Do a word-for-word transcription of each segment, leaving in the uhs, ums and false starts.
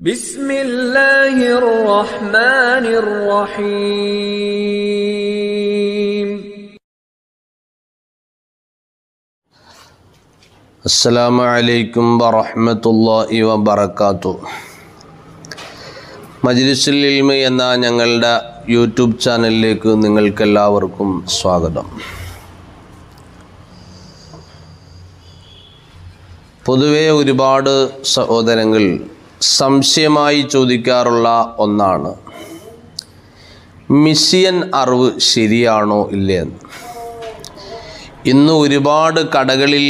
ബിസ്മില്ലാഹിർ റഹ്മാനിർ റഹീം. അസ്സലാമു അലൈക്കും വറഹ്മത്തുള്ളാഹി വബറകാതുഹു. മജ്ലിസുൽ ഇൽമി എന്ന ഞങ്ങളുടെ യൂട്യൂബ് ചാനലിലേക്ക് നിങ്ങൾക്കെല്ലാവർക്കും സ്വാഗതം. പൊതുവെ ഒരുപാട് സഹോദരങ്ങൾ സംശയമായി ചോദിക്കാറുള്ള ഒന്നാണ് മിസ്സിയൻ അറിവ് ശരിയാണോ ഇല്ലയെന്ന്. ഇന്ന് ഒരുപാട് കടകളിൽ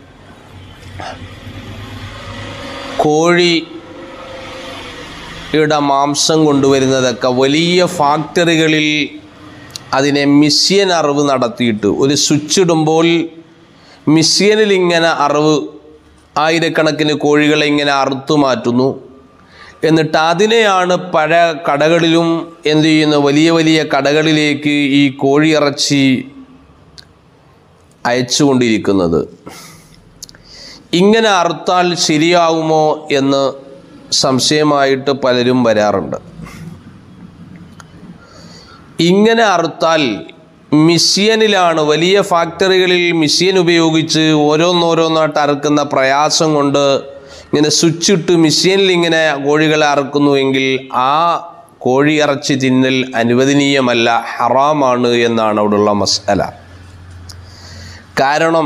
കോഴിയുടെ മാംസം കൊണ്ടുവരുന്നതൊക്കെ വലിയ ഫാക്ടറികളിൽ അതിനെ മിസ്സിയൻ അറിവ് നടത്തിയിട്ട് ഒരു സ്വിച്ച് ഇടുമ്പോൾ മിസ്സിയനിൽ ഇങ്ങനെ അറിവ് ആയിരക്കണക്കിന് കോഴികളെ ഇങ്ങനെ അറുത്തു മാറ്റുന്നു. എന്നിട്ട് അതിനെയാണ് പല കടകളിലും എന്തു ചെയ്യുന്നു, വലിയ വലിയ കടകളിലേക്ക് ഈ കോഴിയിറച്ചി അയച്ചുകൊണ്ടിരിക്കുന്നത്. ഇങ്ങനെ അറുത്താൽ ശരിയാവുമോ എന്ന് സംശയമായിട്ട് പലരും വരാറുണ്ട്. ഇങ്ങനെ അറുത്താൽ മിഷ്യനിലാണ്, വലിയ ഫാക്ടറികളിൽ മിഷ്യൻ ഉപയോഗിച്ച് ഓരോന്നോരോന്നായിട്ട് അറുക്കുന്ന പ്രയാസം കൊണ്ട് ഇങ്ങനെ സ്വിച്ചിട്ട് മിഷ്യനിൽ ഇങ്ങനെ കോഴികളെ അറുക്കുന്നുവെങ്കിൽ ആ കോഴി ഇറച്ചി തിന്നൽ അനുവദനീയമല്ല, ഹറാമാണ് എന്നാണ് അവിടെയുള്ള മസ്അല. കാരണം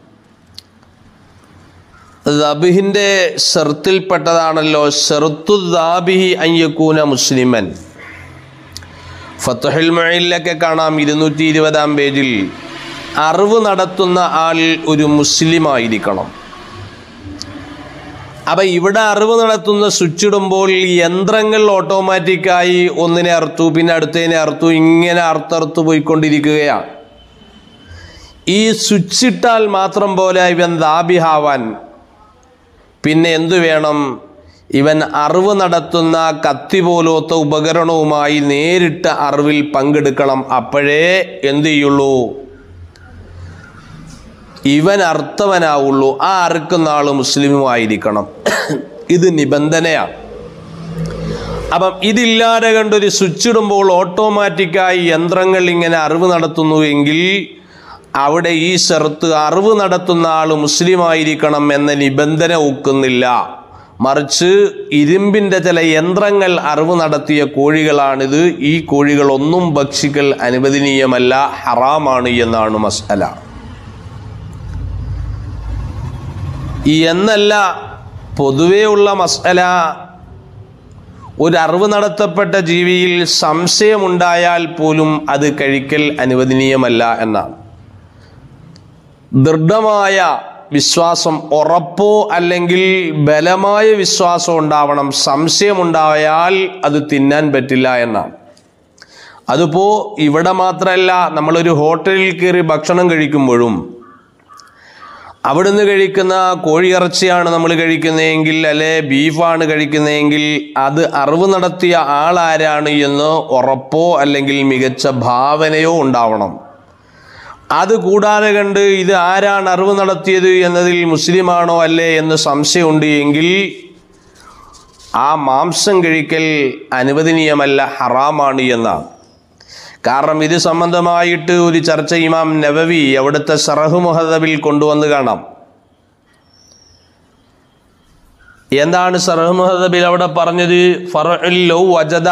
ദബിഹിൻ്റെ ഷർത്തിൽപ്പെട്ടതാണല്ലോ ഷർത്തു ദാബിഹി അൻ യകൂന മുസ്ലിമൻ. ഫത്ഹുൽ മുഈനിലൊക്കെ കാണാം ഇരുന്നൂറ്റി ഇരുപതാം പേജിൽ അറിവ് നടത്തുന്ന ആൾ ഒരു മുസ്ലിം ആയിരിക്കണം. അപ്പം ഇവിടെ അറിവ് നടത്തുന്ന സ്വിച്ച് ഇടുമ്പോൾ യന്ത്രങ്ങൾ ഓട്ടോമാറ്റിക്കായി ഒന്നിനെ അറുത്തു, പിന്നെ അടുത്തതിനെ അറുത്തു, ഇങ്ങനെ അറുത്തറുത്ത് പോയിക്കൊണ്ടിരിക്കുകയാണ്. ഈ സ്വിച്ച് ഇട്ടാൽ മാത്രം പോലെ ഇവൻ ദാബിഹാവാൻ പിന്നെ എന്തു വേണം? ഇവൻ അറിവ് നടത്തുന്ന കത്തി പോലത്തെ ഉപകരണവുമായി നേരിട്ട് അറിവിൽ പങ്കെടുക്കണം. അപ്പോഴേ എന്തു ചെയ്യുള്ളൂ, ഇവൻ അർത്ഥവനാവുള്ളൂ. ആ അറുക്കുന്ന ആൾ മുസ്ലിമുമായിരിക്കണം. ഇത് നിബന്ധനയാണ്. അപ്പം ഇതില്ലാതെ കണ്ടൊരു സ്വിച്ച് ഇടുമ്പോൾ ഓട്ടോമാറ്റിക്കായി യന്ത്രങ്ങൾ ഇങ്ങനെ അറിവ് നടത്തുന്നു എങ്കിൽ അവിടെ ഈ ഷർത്ത് അറിവ് നടത്തുന്ന ആൾ മുസ്ലിമായിരിക്കണം എന്ന നിബന്ധന ഒക്കുന്നില്ല. മറിച്ച് ഇരുമ്പിൻ്റെ ചില യന്ത്രങ്ങൾ അറിവ് നടത്തിയ കോഴികളാണിത്. ഈ കോഴികളൊന്നും ഭക്ഷിക്കൽ അനുവദനീയമല്ല, ഹറാമാണ് എന്നാണ് മസ്അല. എന്നല്ല പൊതുവെയുള്ള മസ്അല, ഒരു അറിവ് നടത്തപ്പെട്ട ജീവിയിൽ സംശയമുണ്ടായാൽ പോലും അത് കഴിക്കൽ അനുവദനീയമല്ല എന്നാണ്. ദൃഢമായ വിശ്വാസം, ഉറപ്പോ അല്ലെങ്കിൽ ബലമായ വിശ്വാസം ഉണ്ടാവണം. സംശയമുണ്ടായാൽ അത് തിന്നാൻ പറ്റില്ല എന്നാണ്. അതിപ്പോൾ ഇവിടെ മാത്രമല്ല, നമ്മളൊരു ഹോട്ടലിൽ കയറി ഭക്ഷണം കഴിക്കുമ്പോഴും അവിടുന്ന് കഴിക്കുന്ന കോഴിയിറച്ചിയാണ് നമ്മൾ കഴിക്കുന്നതെങ്കിൽ അല്ലെ ബീഫാണ് കഴിക്കുന്നതെങ്കിൽ അത് അറിവ് നടത്തിയ ആളാരാണ് എന്ന് ഉറപ്പോ അല്ലെങ്കിൽ മികച്ച ഭാവനയോ ഉണ്ടാവണം. അത് കൂടാതെ കണ്ട് ഇത് ആരാണ് അറിവ് നടത്തിയത് എന്നതിൽ മുസ്ലിമാണോ അല്ലേ എന്ന് സംശയമുണ്ട് എങ്കിൽ ആ മാംസം കഴിക്കൽ അനുവദനീയമല്ല, ഹറാമാണ് എന്നാണ്. കാരണം ഇത് സംബന്ധമായിട്ട് ഒരു ചർച്ച ഇമാം നവവി അവിടുത്തെ ശറഹ് മുഹദ്ദബിൽ കൊണ്ടുവന്ന് കാണാം. എന്താണ് ശറഹ് മുഹദ്ദബിൽ അവിടെ പറഞ്ഞത്? ഫറഉൽ ലൗ വജദ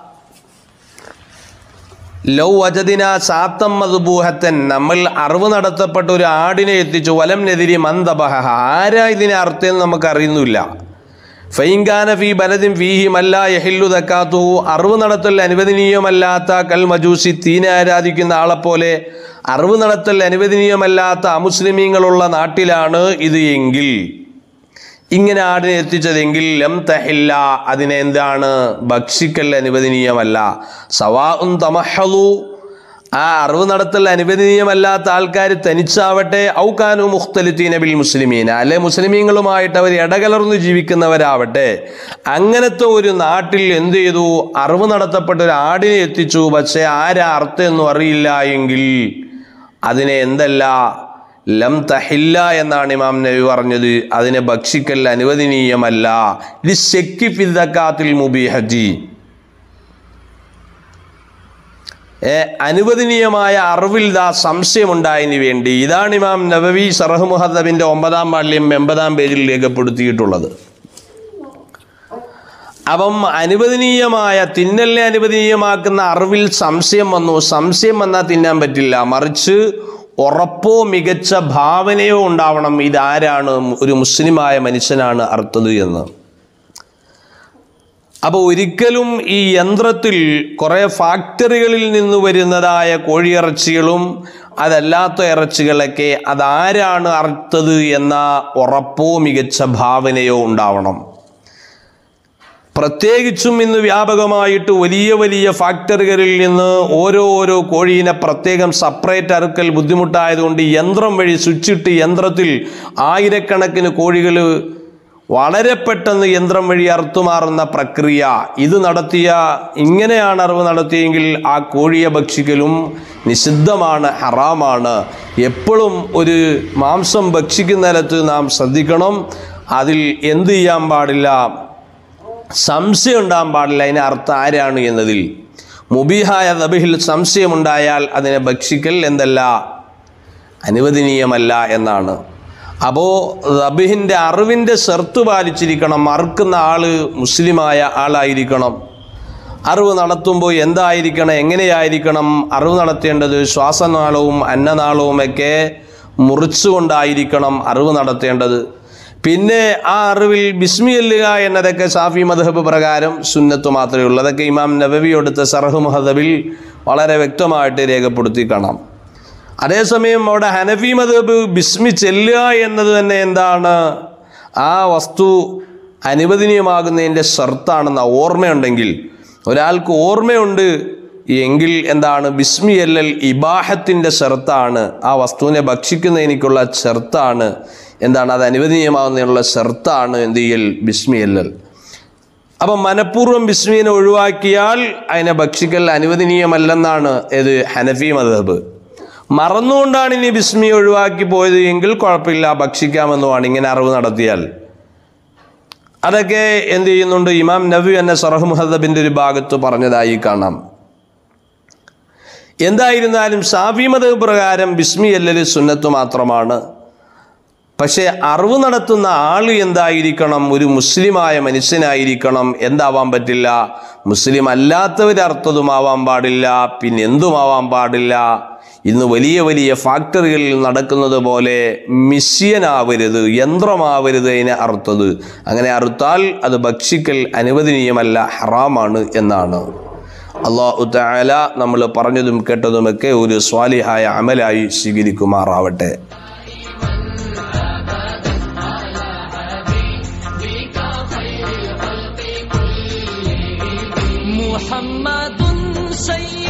ലൗ വജദിന സാത്തം മദ്ബൂഹത്തൻ, നമ്മൾ അറിവ് നടത്തപ്പെട്ട ഒരു ആടിനെ എത്തിച്ചു, വലം നെതിരി മന്ദബഹ, ആരാ ഇതിനെ അർത്ഥം നമുക്ക് അറിയുന്നില്ല. ഫൈൻകാന ഫീ ബലദിൻ ഫീഹി മല്ലാ യഹില്ലു ദക്കാത്തുഹു, അറിവ് നടത്തൽ അനുവദനീയമല്ലാത്ത കൽ മജൂസി, തീനെ ആരാധിക്കുന്ന ആളെപ്പോലെ അറിവ് നടത്തൽ അനുവദനീയമല്ലാത്ത അമുസ്ലിമീങ്ങളുള്ള നാട്ടിലാണ് ഇത് എങ്കിൽ, ഇങ്ങനെ ആടിനെ എത്തിച്ചതെങ്കിൽ ലം തഹില്ല, അതിനെ എന്താണ് ഭക്ഷിക്കൽ അനുവദനീയമല്ല. സവാഉൻ തമഹലു, ആ അറിവ് നടത്തൽ അനുവദനീയമല്ലാത്ത ആൾക്കാർ തനിച്ചാവട്ടെ, ഔകാനു മുഖ്തലിത്തീന ബിൽ മുസ്ലിമീന, അല്ലെ മുസ്ലിമീങ്ങളുമായിട്ട് അവർ ഇടകലർന്ന് ജീവിക്കുന്നവരാവട്ടെ, അങ്ങനത്തെ ഒരു നാട്ടിൽ എന്ത് ചെയ്തു, അറിവ് നടത്തപ്പെട്ട ഒരു ആടിനെ എത്തിച്ചു, പക്ഷേ ആരാ അർത്ഥം എന്നും അറിയില്ല എങ്കിൽ അതിനെ എന്തല്ല ലം തഹില്ല എന്നാണ് ഇമാം നബി പറഞ്ഞത്. അതിനെ ഭക്ഷിക്കൽ അനുവദനീയമല്ല. ലിശ്ശക്കി ഫി സകാത്തിൽ മുബീഹത്തി, ഏ അനുവദനീയമായ അറിവിൽ ദാ സംശയമുണ്ടായതിനു വേണ്ടി. ഇതാണ് ഇമാം നബവി ശറഹ് മുഹദ്ദബിന്റെ ഒമ്പതാം പാഠ്യം എൺപതാം പേജിൽ രേഖപ്പെടുത്തിയിട്ടുള്ളത്. അപ്പം അനുവദനീയമായ തിന്നലിനെ അനുവദനീയമാക്കുന്ന അറിവിൽ സംശയം വന്നു. സംശയം വന്നാൽ തിന്നാൻ പറ്റില്ല. മറിച്ച് ഉറപ്പോ മികച്ച ഭാവനയോ ഉണ്ടാവണം, ഇതാരാണ് ഒരു മുസ്ലിമായ മനുഷ്യനാണ് അറുത്തത് എന്ന്. അപ്പോൾ ഒരിക്കലും ഈ യന്ത്രത്തിൽ കുറേ ഫാക്ടറികളിൽ നിന്ന് വരുന്നതായ കോഴിയിറച്ചികളും അതല്ലാത്ത ഇറച്ചികളൊക്കെ അതാരാണ് അറുത്തത് എന്ന ഉറപ്പോ മികച്ച ഭാവനയോ ഉണ്ടാവണം. പ്രത്യേകിച്ചും ഇന്ന് വ്യാപകമായിട്ട് വലിയ വലിയ ഫാക്ടറികളിൽ നിന്ന് ഓരോ ഓരോ കോഴീനെ പ്രത്യേകം സെപ്പറേറ്റ് അറുക്കൽ ബുദ്ധിമുട്ടായതുകൊണ്ട് യന്ത്രം വഴി സ്വിച്ചിട്ട് യന്ത്രത്തിൽ ആയിരക്കണക്കിന് കോഴികൾ വളരെ പെട്ടെന്ന് യന്ത്രം വഴി അറുത്തുമാറുന്ന പ്രക്രിയ ഇത് നടത്തിയ ഇങ്ങനെയാണ് അറിവ് നടത്തിയെങ്കിൽ ആ കോഴിയെ ഭക്ഷിക്കലും നിഷിദ്ധമാണ്, ഹറാമാണ്. എപ്പോഴും ഒരു മാംസം ഭക്ഷിക്കുന്നിടത്ത് നാം ശ്രദ്ധിക്കണം. അതിൽ എന്ത് ചെയ്യാൻ പാടില്ല, സംശയം ഉണ്ടാകാൻ പാടില്ല അതിനെ അർത്ഥം ആരാണ് എന്നതിൽ. മുബീഹായ ദബിഹിൽ സംശയമുണ്ടായാൽ അതിനെ ഭക്ഷിക്കൽ എന്തല്ല, അനുവദനീയമല്ല എന്നാണ്. അപ്പോൾ ദബിഹിൻ്റെ അറിവിൻ്റെ ഷർത്ത് പാലിച്ചിരിക്കണം. അറുക്കുന്ന ആൾ മുസ്ലിമായ ആളായിരിക്കണം. അറിവ് നടത്തുമ്പോൾ എന്തായിരിക്കണം, എങ്ങനെയായിരിക്കണം അറിവ് നടത്തേണ്ടത്? ശ്വാസനാളവും അന്നനാളവും ഒക്കെ മുറിച്ചുകൊണ്ടായിരിക്കണം അറിവ് നടത്തേണ്ടത്. പിന്നെ ആ അറിവിൽ ബിസ്മി ചൊല്ലുക എന്നതൊക്കെ ഷാഫി മദ്ഹബ് പ്രകാരം സുന്നത്ത് മാത്രമേ ഉള്ളൂ. അതൊക്കെ ഇമാം നബവി എടുത്ത ശറഹ് മുഹദ്ദബിൽ വളരെ വ്യക്തമായിട്ട് രേഖപ്പെടുത്തി കാണാം. അതേസമയം അവിടെ ഹനഫി മദ്ഹബ് ബിസ്മി ചൊല്ലുക എന്നത് തന്നെ എന്താണ്, ആ വസ്തു അനുവദനീയമാകുന്നതിൻ്റെ ഷർത്താണെന്ന ഓർമ്മയുണ്ടെങ്കിൽ, ഒരാൾക്ക് ഓർമ്മയുണ്ട് എങ്കിൽ എന്താണ്, ബിസ്മി ചൊല്ലൽ ഇബാഹത്തിൻ്റെ ഷർത്താണ്, ആ വസ്തുവിനെ ഭക്ഷിക്കുന്നതിനുള്ള ഷർത്താണ്. എന്താണ്, അത് അനുവദനീയമാകുന്നതിനുള്ള ഷർത്താണ് എന്ത് ചെയ്യൽ, ബിസ്മി ചൊല്ലൽ. അപ്പം മനഃപൂർവ്വം ബിസ്മീനെ ഒഴിവാക്കിയാൽ അതിനെ ഭക്ഷിക്കൽ അനുവദനീയമല്ലെന്നാണ് ഏത് ഹനഫി മദ്ഹബ്. മറന്നുകൊണ്ടാണ് ഇനി ബിസ്മി ഒഴിവാക്കി പോയത് എങ്കിൽ കുഴപ്പമില്ല, ഭക്ഷിക്കാമെന്നുമാണ് ഇങ്ങനെ അറിവ് നടത്തിയാൽ. അതൊക്കെ എന്ത് ചെയ്യുന്നുണ്ട്, ഇമാം നബവി എന്ന ശറഹ് മുഹദ്ദബിൻ്റെ ഒരു ഭാഗത്ത് പറഞ്ഞതായി കാണാം. എന്തായിരുന്നാലും ഷാഫി മദ്ഹബ് പ്രകാരം ബിസ്മി ചൊല്ലൽ സുന്നത്ത് മാത്രമാണ്. പക്ഷേ അറിവ് നടത്തുന്ന ആൾ എന്തായിരിക്കണം, ഒരു മുസ്ലിമായ മനുഷ്യനായിരിക്കണം. എന്താവാൻ പറ്റില്ല, മുസ്ലിം അല്ലാത്തവരർത്ഥതുമാവാൻ പാടില്ല, പിന്നെ എന്തുമാവാൻ പാടില്ല. ഇന്ന് വലിയ വലിയ ഫാക്ടറികളിൽ നടക്കുന്നത് പോലെ മിഷ്യനാവരുത്, യന്ത്രമാവരുത് അതിനെ അറുത്തത്. അങ്ങനെ അറുത്താൽ അത് ഭക്ഷിക്കൽ അനുവദനീയമല്ല, ഹറാമാണ് എന്നാണ്. അല്ലാഹു തആല നമ്മൾ പറഞ്ഞതും കേട്ടതുമൊക്കെ ഒരു സ്വാലിഹായ അമലായി സ്വീകരിക്കുമാറാവട്ടെ. محمد